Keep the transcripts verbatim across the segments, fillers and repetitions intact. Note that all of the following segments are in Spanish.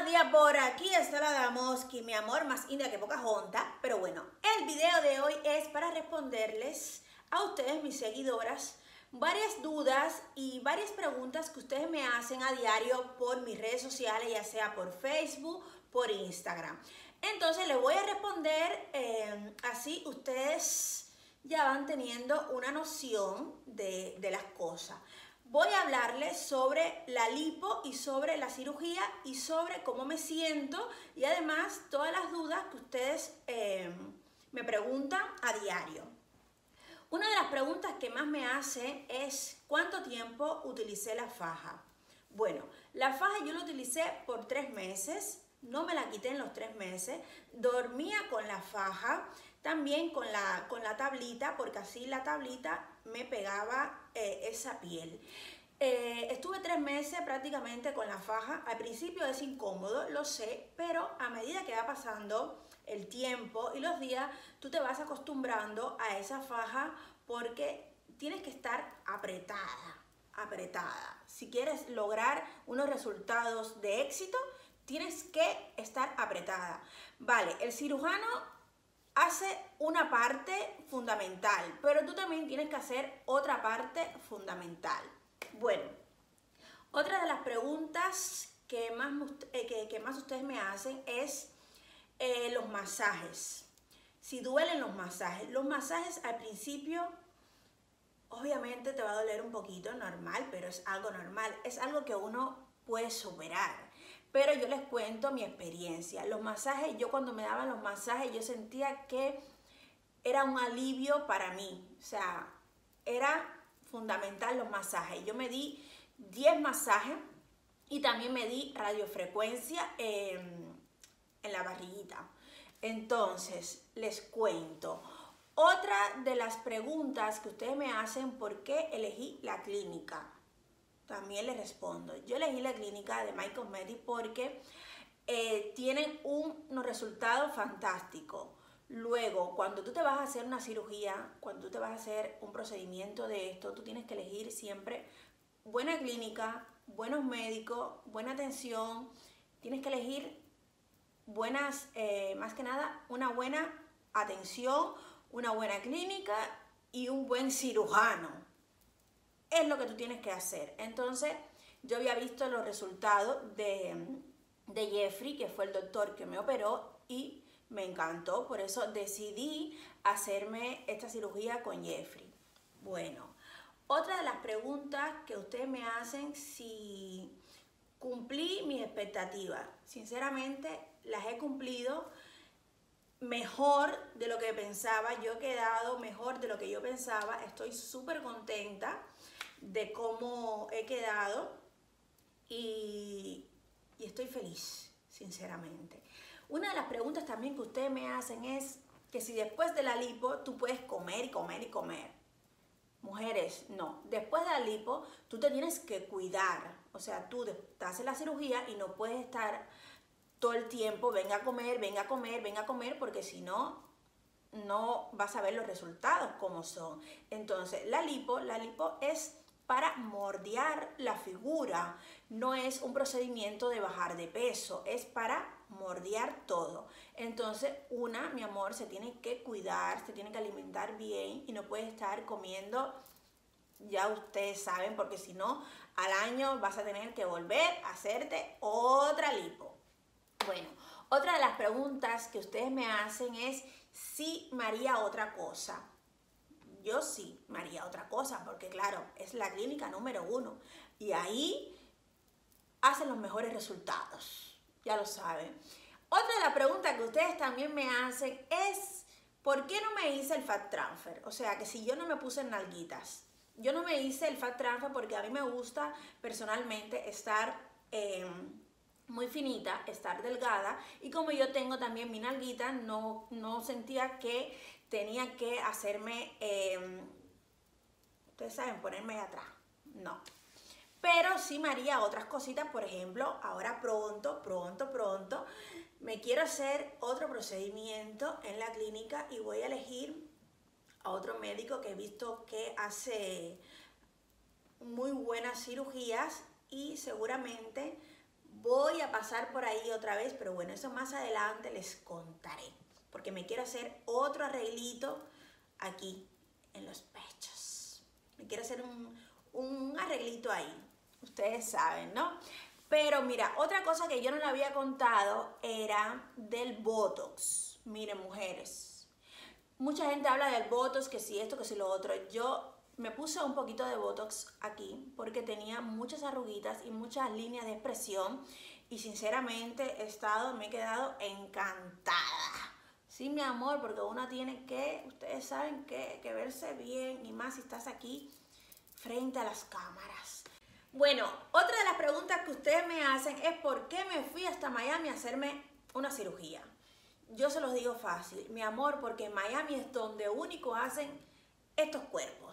días, por aquí está la Damoski, mi amor, más india que Pocahontas. Pero bueno, el video de hoy es para responderles a ustedes, mis seguidoras, varias dudas y varias preguntas que ustedes me hacen a diario por mis redes sociales, ya sea por Facebook, por Instagram. Entonces les voy a responder, eh, así ustedes ya van teniendo una noción de, de las cosas. Voy a hablarles sobre la lipo y sobre la cirugía y sobre cómo me siento y además todas las dudas que ustedes eh, me preguntan a diario. Una de las preguntas que más me hacen es ¿cuánto tiempo utilicé la faja? Bueno, la faja yo la utilicé por tres meses, no me la quité en los tres meses, dormía con la faja, también con la, con la tablita, porque así la tablita me pegaba eh, esa piel. Eh, estuve tres meses prácticamente con la faja. Al principio es incómodo, lo sé, pero a medida que va pasando el tiempo y los días, tú te vas acostumbrando a esa faja porque tienes que estar apretada, apretada. Si quieres lograr unos resultados de éxito, tienes que estar apretada. Vale, el cirujano hace una parte fundamental, pero tú también tienes que hacer otra parte fundamental. Bueno, otra de las preguntas que más, eh, que, que más ustedes me hacen es eh, los masajes. Si duelen los masajes. Los masajes al principio, obviamente te va a doler un poquito, normal, pero es algo normal. Es algo que uno puede superar. Pero yo les cuento mi experiencia. Los masajes, yo cuando me daban los masajes, yo sentía que era un alivio para mí. O sea, era fundamental los masajes. Yo me di diez masajes y también me di radiofrecuencia en, en la barriguita. Entonces, les cuento. Otra de las preguntas que ustedes me hacen, ¿por qué elegí la clínica? También les respondo. Yo elegí la clínica de My Cosmetics porque eh, tienen un, unos resultados fantásticos. Luego, cuando tú te vas a hacer una cirugía, cuando tú te vas a hacer un procedimiento de esto, tú tienes que elegir siempre buena clínica, buenos médicos, buena atención. Tienes que elegir buenas, eh, más que nada, una buena atención, una buena clínica y un buen cirujano. Es lo que tú tienes que hacer. Entonces, yo había visto los resultados de, de Jeffrey, que fue el doctor que me operó, y me encantó. Por eso decidí hacerme esta cirugía con Jeffrey. Bueno, otra de las preguntas que ustedes me hacen, si cumplí mis expectativas. Sinceramente, las he cumplido mejor de lo que pensaba. Yo he quedado mejor de lo que yo pensaba. Estoy súper contenta de cómo he quedado y, y estoy feliz, sinceramente. Una de las preguntas también que ustedes me hacen es que si después de la lipo tú puedes comer y comer y comer. Mujeres, no. Después de la lipo tú te tienes que cuidar. O sea, tú te haces la cirugía y no puedes estar todo el tiempo, venga a comer, venga a comer, venga a comer, porque si no, no vas a ver los resultados como son. Entonces, la lipo, la lipo es para moldear la figura, no es un procedimiento de bajar de peso, es para moldear todo. Entonces, una, mi amor, se tiene que cuidar, se tiene que alimentar bien y no puede estar comiendo, ya ustedes saben, porque si no, al año vas a tener que volver a hacerte otra lipo. Bueno, otra de las preguntas que ustedes me hacen es si me haría otra cosa. Yo sí me haría otra cosa porque claro, es la clínica número uno y ahí hacen los mejores resultados, ya lo saben. Otra de las preguntas que ustedes también me hacen es ¿por qué no me hice el fat transfer? O sea, que si yo no me puse nalguitas. Yo no me hice el fat transfer porque a mí me gusta personalmente estar eh, muy finita, estar delgada, y como yo tengo también mi nalguita, no, no sentía que tenía que hacerme, eh, ustedes saben, ponerme atrás, no. Pero sí me haría otras cositas, por ejemplo, ahora pronto, pronto, pronto, me quiero hacer otro procedimiento en la clínica y voy a elegir a otro médico que he visto que hace muy buenas cirugías y seguramente voy a a pasar por ahí otra vez, pero bueno, eso más adelante les contaré, porque me quiero hacer otro arreglito aquí en los pechos. Me quiero hacer un, un arreglito ahí, ustedes saben, ¿no? Pero mira, otra cosa que yo no le había contado era del Botox. Miren, mujeres, mucha gente habla del Botox, que si esto, que si lo otro. Yo me puse un poquito de Botox aquí porque tenía muchas arruguitas y muchas líneas de expresión y sinceramente he estado, me he quedado encantada. Sí, mi amor, porque uno tiene que, ustedes saben que, que verse bien y más si estás aquí frente a las cámaras. Bueno, otra de las preguntas que ustedes me hacen es por qué me fui hasta Miami a hacerme una cirugía. Yo se los digo fácil, mi amor, porque en Miami es donde único hacen estos cuerpos.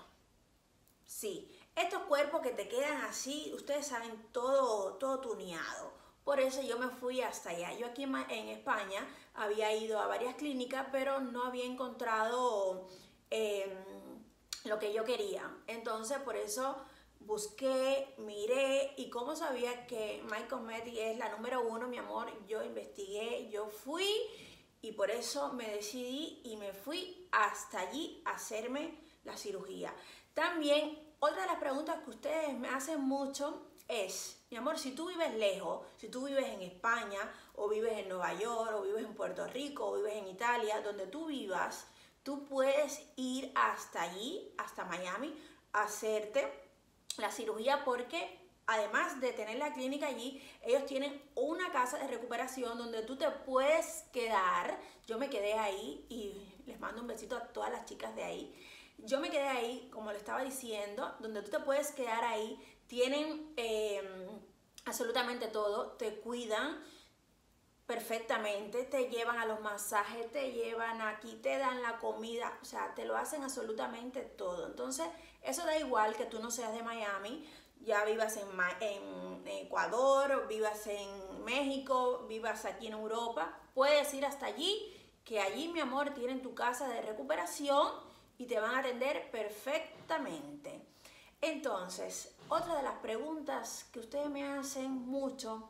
Sí, estos cuerpos que te quedan así, ustedes saben, todo, todo tuneado. Por eso yo me fui hasta allá. Yo aquí en España había ido a varias clínicas, pero no había encontrado eh, lo que yo quería. Entonces, por eso busqué, miré, y como sabía que My Cosmetics es la número uno, mi amor, yo investigué, yo fui, y por eso me decidí y me fui hasta allí a hacerme la cirugía. También, otra de las preguntas que ustedes me hacen mucho es, mi amor, si tú vives lejos, si tú vives en España, o vives en Nueva York, o vives en Puerto Rico, o vives en Italia, donde tú vivas, tú puedes ir hasta allí, hasta Miami, a hacerte la cirugía, porque además de tener la clínica allí, ellos tienen una casa de recuperación donde tú te puedes quedar. Yo me quedé ahí y les mando un besito a todas las chicas de ahí. Yo me quedé ahí, como le estaba diciendo, donde tú te puedes quedar ahí. Tienen eh, absolutamente todo, te cuidan perfectamente, te llevan a los masajes, te llevan aquí, te dan la comida, o sea, te lo hacen absolutamente todo. Entonces, eso da igual que tú no seas de Miami, ya vivas en, en Ecuador, vivas en México, vivas aquí en Europa, puedes ir hasta allí, que allí, mi amor, tienen tu casa de recuperación y te van a atender perfectamente. Entonces, otra de las preguntas que ustedes me hacen mucho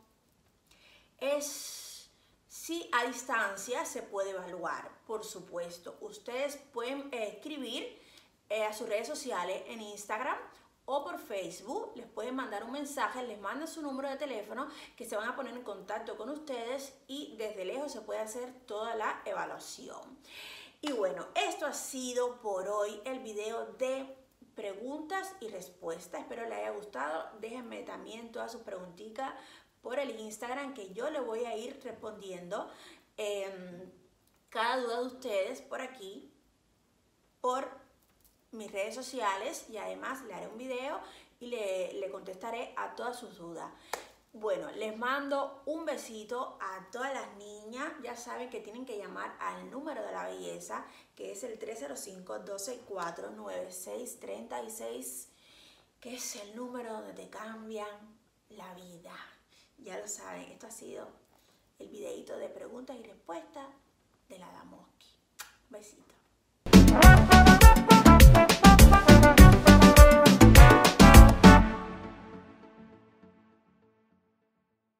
es si a distancia se puede evaluar. Por supuesto, ustedes pueden eh, escribir eh, a sus redes sociales en Instagram o por Facebook, les pueden mandar un mensaje, les mandan su número de teléfono, que se van a poner en contacto con ustedes y desde lejos se puede hacer toda la evaluación. Y bueno, esto ha sido por hoy el video de preguntas y respuestas. Espero les haya gustado. Déjenme también todas sus preguntitas por el Instagram, que yo le voy a ir respondiendo eh, cada duda de ustedes por aquí, por mis redes sociales, y además le haré un video y le, le contestaré a todas sus dudas. Bueno, les mando un besito a todas las niñas. Ya saben que tienen que llamar al número de la belleza, que es el tres cero cinco, dos seis cuatro, nueve seis tres seis, que es el número donde te cambian la vida. Ya lo saben, esto ha sido el videito de preguntas y respuestas de la Damoski. Besito.